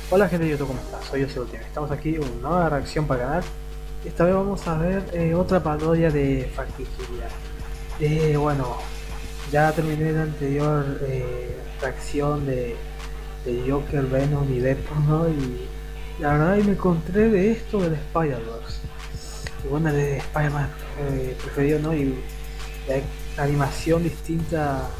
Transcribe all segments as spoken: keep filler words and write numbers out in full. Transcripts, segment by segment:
Hola gente de YouTube, ¿cómo estás? Soy José Ultimate. Estamos aquí en una nueva reacción para el canal. Esta vez vamos a ver eh, otra parodia de Facticería. Eh, bueno, ya terminé la anterior eh, reacción de, de Joker, Venom y Deadpool, ¿no? Y la verdad me encontré de esto del Spider-Verse. Y bueno, de Spider-Man eh, preferido, ¿no? Y la animación distinta.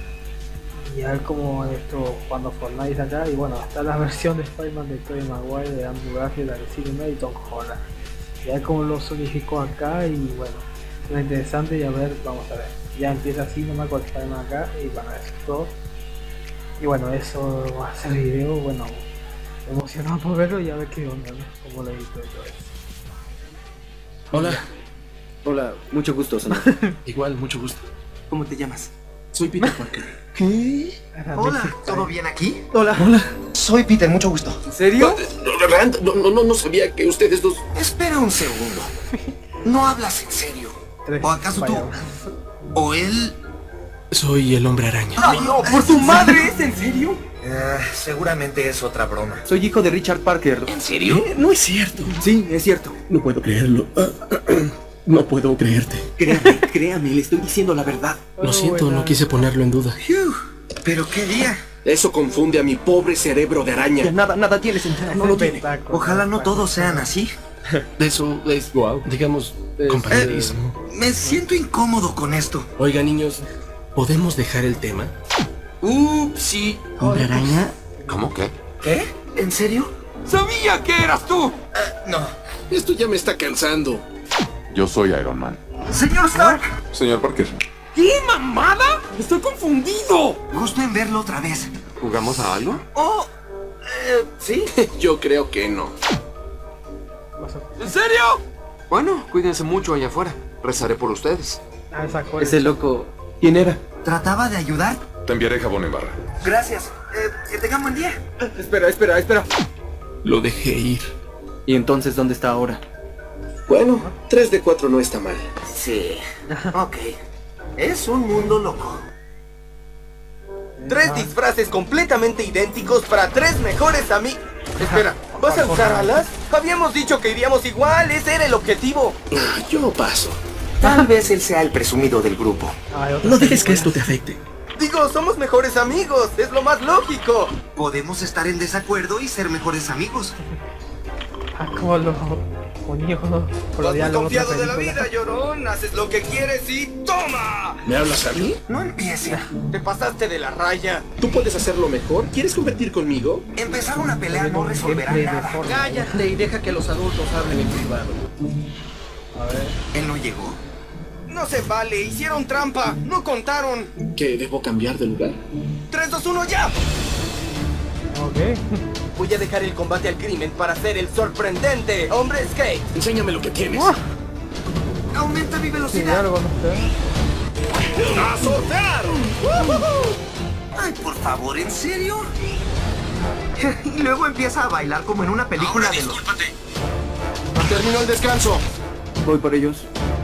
Y a ver cómo esto cuando Fortnite acá, y bueno, está la versión de Spider-Man de Tobey Maguire, de Andrew Garfield, la de Cine y Tom Holland. Y a ver cómo lo solidificó acá, y bueno, es interesante. Y a ver, vamos a ver. Ya empieza así nomás con Spider-Man acá, y bueno, eso es todo. Y bueno, eso va a ser el video. Bueno, emocionado por verlo y a ver qué onda, ¿no? Cómo lo edito y todo eso. Hola. Ya. Hola, mucho gusto, señor. Igual, mucho gusto. ¿Cómo te llamas? Soy Peter Parker. ¿Qué? Hola, ¿todo bien aquí? Hola. Hola. Soy Peter, mucho gusto. ¿En serio? No, Rand, no, no, no, no sabía que ustedes dos... Espera un segundo. ¿No hablas en serio? Tres ¿O acaso tú? Spider-Man. ¿O él? Soy el hombre araña. ¡Ay, no! ¡Por tu madre! ¿Es en serio? Eh, seguramente es otra broma. Soy hijo de Richard Parker. ¿En serio? ¿Qué? No es cierto. Sí, es cierto. No puedo creerlo. Ah, ah, ah. No puedo creerte. Créame, créame, le estoy diciendo la verdad. Lo Oh, siento, buena. no quise ponerlo en duda. Fiu, ¿pero qué día? Eso confunde a mi pobre cerebro de Ya araña. nada, nada tiene sentido, no lo tiene. Taco, Ojalá no taco. todos sean así. Eso es, Guau. digamos, compañerismo. Me siento incómodo con esto. Oiga, niños, ¿podemos dejar el tema? Uh, sí. ¿Hombre araña? ¿Cómo que? ¿Qué? ¿En serio? ¡Sabía que eras tú! Eh, no. Esto ya me está cansando. Yo soy Iron Man. Señor Stark, Señor Parker, ¿Qué mamada? ¡Estoy confundido! gusto en verlo otra vez. ¿jugamos a algo? Oh, eh, sí. Yo creo que no. Vas a- ¿En serio? Bueno, cuídense mucho allá afuera. Rezaré por ustedes. Ah, sacó Ese loco, ¿quién era? Trataba de ayudar. Te enviaré jabón en barra. Gracias. Eh, que tengan buen día. Espera, espera, espera. Lo dejé ir. ¿Y entonces dónde está ahora? Bueno, tres de cuatro no está mal. Sí. Ok. Es un mundo loco. Tres disfraces completamente idénticos para tres mejores amigos. Espera, ¿vas a usar alas? Habíamos dicho que iríamos igual, ese era el objetivo. Ah, yo paso. Tal vez él sea el presumido del grupo. Ah, hay otra No dejes que película. esto te afecte. Digo, somos mejores amigos, es lo más lógico. Podemos estar en desacuerdo y ser mejores amigos. Ah, como lo unió por Vas los muy diálogos confiado de la película. vida, llorón. Haces lo que quieres y ¡toma! ¿Me hablas a mí? No empiece. Te pasaste de la raya. ¿Tú puedes hacerlo mejor? ¿Quieres competir conmigo? Empezar una pelea Viendo no un resolverá gameplay de nada. Fortnite. Cállate y deja que los adultos hablen en privado. A ver. ¿Él no llegó? No se vale, hicieron trampa, no contaron. ¿Que debo cambiar de lugar? tres, dos, uno, ya. Ok. Voy a dejar el combate al crimen para ser el sorprendente hombre skate. Enséñame lo que tienes. Aumenta mi Sí, velocidad. algo no sé. ¡A soltar! Ay, por favor, ¿en serio? Y luego empieza a bailar como en una película de los... Terminó el descanso. Voy por ellos.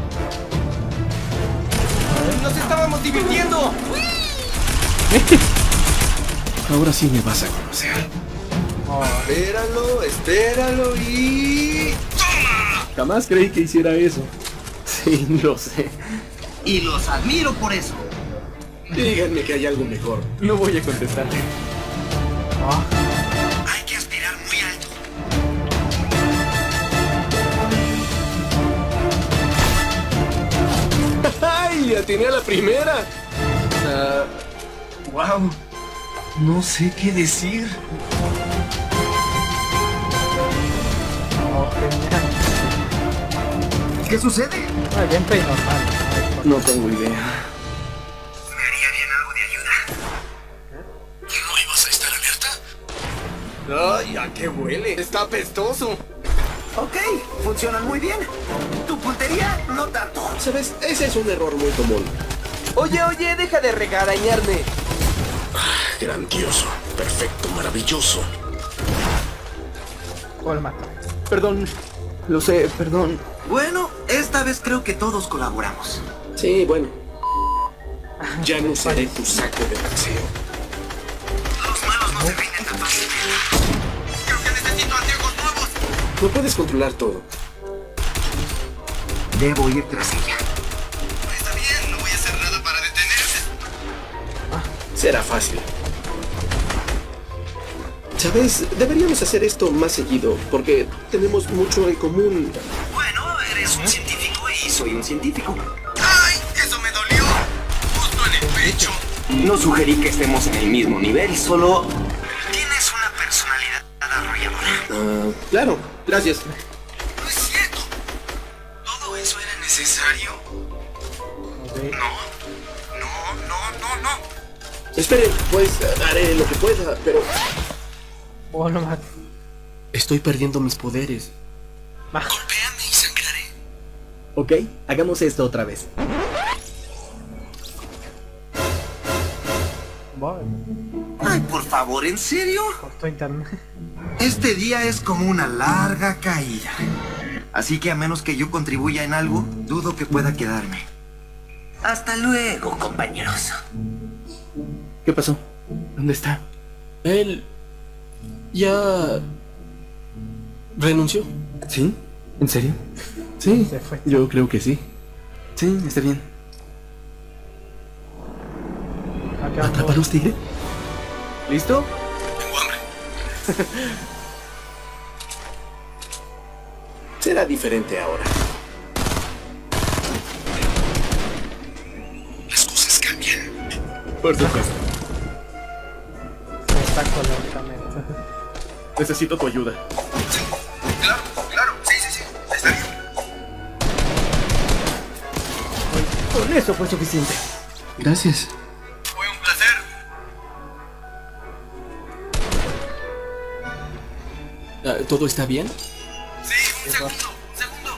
¡Nos estábamos divirtiendo! Ahora sí me vas a conocer. Espéralo, espéralo y... Jamás creí que hiciera eso. Sí, lo sé. Y los admiro por eso. Díganme que hay algo mejor. No voy a contestarle. Ah, Hay que aspirar muy alto. ¡Ay! ¡Atiné a la primera! Ah, wow. No sé qué decir. oh, genial. ¿Qué sucede? Ah, gameplay normal. No tengo idea. Me haría bien algo de ayuda. ¿No ibas a estar alerta? Ay, ¿a qué huele? Está apestoso. Ok, funcionan muy bien. Tu puntería, no tanto. ¿Sabes? Ese es un error muy común. Oye, oye, deja de regarañarme. Grandioso, perfecto, maravilloso. O el mata. Perdón. Lo sé, perdón. Bueno, esta vez creo que todos colaboramos. Sí, bueno. Ya no seré tu saco de boxeo. Los malos no se rinden tan fácil. Creo que No puedes controlar todo. Debo ir tras ella. Está bien, no voy a hacer nada para detenerse. Será fácil. ¿Sabes? Deberíamos hacer esto más seguido, porque tenemos mucho en común. Bueno, eres un científico y soy un científico. ¡Ay! Eso me dolió. Justo en el pecho. No sugerí que estemos en el mismo nivel, solo... Tienes una personalidad arrolladora. Ah, claro, gracias. No es cierto. ¿Todo eso era necesario? Ok. No. No, no, no, no. Esperen, pues haré lo que pueda, pero Oh, no más. estoy perdiendo mis poderes. Golpéame y sangraré. Ok, hagamos esto otra vez. Bueno, Ay, por favor, ¿en serio? cortó internet. Este día es como una larga caída. Así que a menos que yo contribuya en algo, dudo que pueda quedarme. Hasta luego, compañeros. ¿Qué pasó? ¿Dónde está? Él ya renunció. ¿Sí? ¿En serio? Sí, Se fue. yo creo que sí. Sí, está bien. Acá ¿Atraparos, tigre? ¿Listo? Tengo hambre. Será diferente ahora. Las cosas cambian. Por supuesto. se sacó lentamente. Necesito tu ayuda. Claro, claro. Sí, sí, sí. Está bien. Con eso fue suficiente. Gracias. Fue un placer. Ah, ¿todo está bien? Sí, un segundo. Un segundo.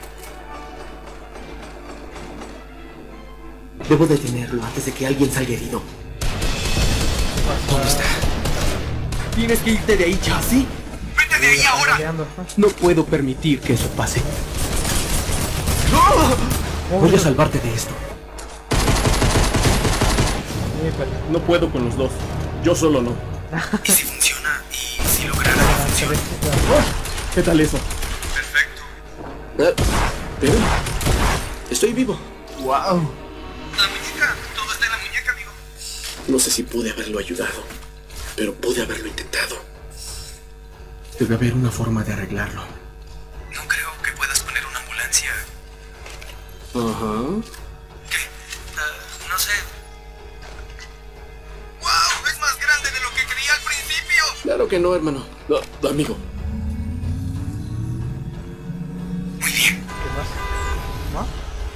Debo detenerlo antes de que alguien salga herido. ¿Dónde está? Tienes que irte de ahí, Chassis. Vete de ahí ahora. Peleando. No puedo permitir que eso pase. Oh, Voy a salvarte de esto. sí, pero- No puedo con los dos. Yo solo no. ¿Y si funciona? ¿Y si lograra la función? ¿Qué tal eso? Perfecto. Ah, pero estoy vivo. ¡Wow! La muñeca. Todo está en la muñeca, amigo. No sé si pude haberlo ayudado, pero pude haberlo intentado. Debe haber una forma de arreglarlo. No creo que puedas poner una ambulancia. Ajá. ¿Qué? Ah, no sé. ¡Wow! Es más grande de lo que creía al principio. Claro que no, hermano. No, amigo. Muy bien. ¿Qué más? ¿No?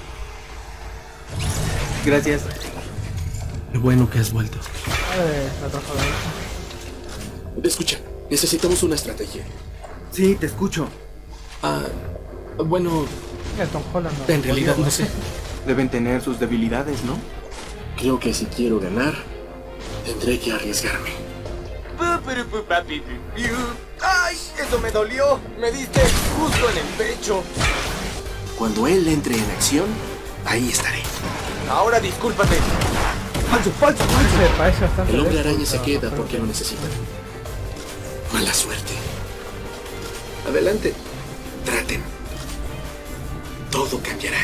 Gracias. Qué bueno que has vuelto. Eh, la trajo de ahí. Escucha, necesitamos una estrategia. Sí, te escucho. Ah, bueno, Mira, Tom Holland. no. en realidad no sé. Deben tener sus debilidades, ¿no? Creo que si quiero ganar, tendré que arriesgarme. ¡Ay! Eso me dolió. Me diste justo en el pecho. Cuando él entre en acción, ahí estaré. Ahora discúlpate. ¡Falso, falso, falso! Se parece bastante. El hombre Deadpool, araña se pero queda no creo porque que- lo necesita. Mala suerte. Adelante. Traten. Todo cambiará.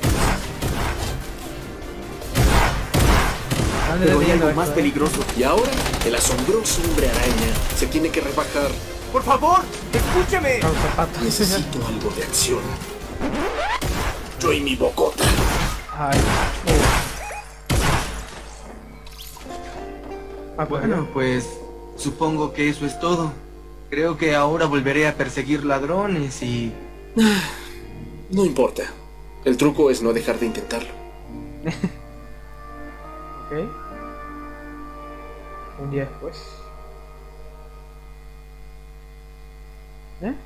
Ande Pero hay leyendo algo más esto, eh. peligroso. Y ahora, el asombroso hombre araña se tiene que rebajar. Por favor, escúcheme. Con zapatos. Necesito algo de acción. Yo y mi bocota. Ay. Uh. Ah, Bueno, pues supongo que eso es todo. Creo que ahora volveré a perseguir ladrones y... No importa. El truco es no dejar de intentarlo. Ok. Un día después. ¿Eh?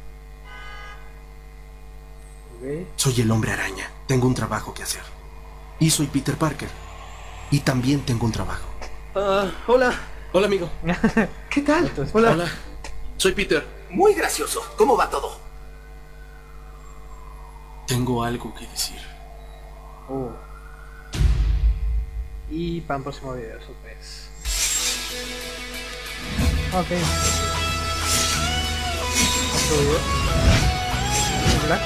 Ok. Soy el hombre araña. Tengo un trabajo que hacer. Y soy Peter Parker. Y también tengo un trabajo. Ah, hola. Hola, amigo. ¿Qué tal? Entonces, Hola. Hola. Soy Peter. Muy gracioso. ¿Cómo va todo? Tengo algo que decir. Uh. Y para el próximo video, sorpresa. Ok. Otro video. Black.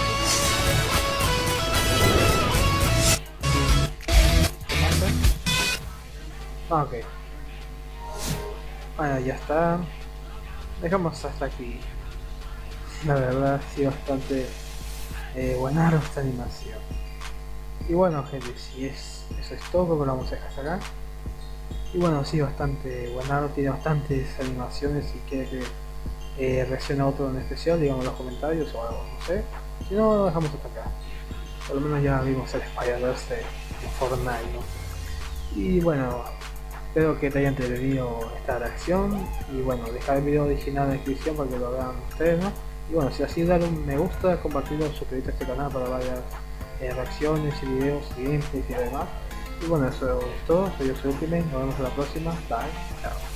Ah, ok. Bueno, ya está. Dejamos hasta aquí. La verdad, sí, bastante eh, buena esta animación. Y bueno, gente, si es eso es todo, que lo vamos a dejar hasta acá. Y bueno, sí, bastante buenardo, tiene bastantes animaciones. Si quiere que eh, reaccione a otro en especial, díganme en los comentarios o algo, no sé. Si no, lo dejamos hasta acá. Por lo menos ya vimos el Spider-Verse en Fortnite, ¿no? Y bueno, espero que te haya entretenido esta reacción. Y bueno, dejar el video original en la descripción para que lo vean ustedes, ¿no? Y bueno, si así, dale un me gusta, compartirlo, suscribirte a este canal para varias eh, reacciones y videos siguientes y demás. Y bueno, eso es todo. Soy yo, soy Ultimate. Nos vemos en la próxima. Bye. Chao.